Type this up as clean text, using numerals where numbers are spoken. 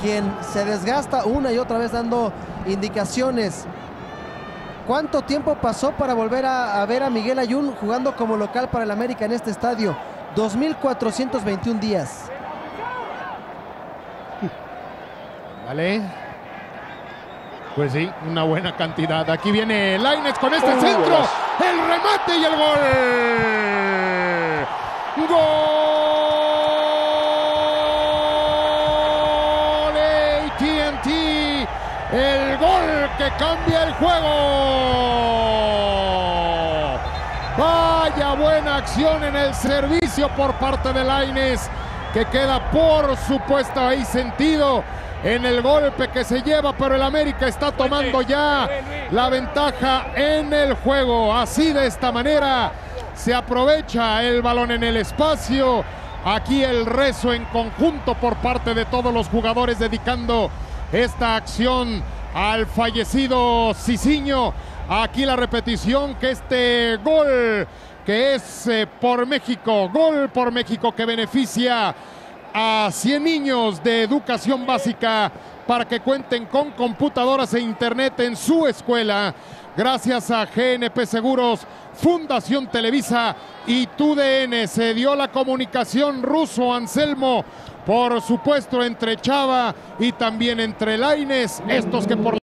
quien se desgasta una y otra vez dando indicaciones. ¿Cuánto tiempo pasó para volver a ver a Miguel Ayun jugando como local para el América en este estadio? 2,421 días. Vale. Pues sí, una buena cantidad. Aquí viene Lainez con este centro. El remate y el gol. ¡Gol! AT&T. El gol que cambia el juego. Vaya buena acción en el servicio por parte de Lainez, que queda por supuesto ahí sentido en el golpe que se lleva, pero el América está tomando ya la ventaja en el juego. Así, de esta manera, se aprovecha el balón en el espacio. Aquí el rezo en conjunto por parte de todos los jugadores, dedicando esta acción al fallecido Cicinho. Aquí la repetición, que este gol que es por México, gol por México, que beneficia a 100 niños de educación básica para que cuenten con computadoras e internet en su escuela, gracias a GNP Seguros, Fundación Televisa y TUDN. Se dio la comunicación ruso Anselmo, por supuesto, entre Chava y también entre Lainez, estos que por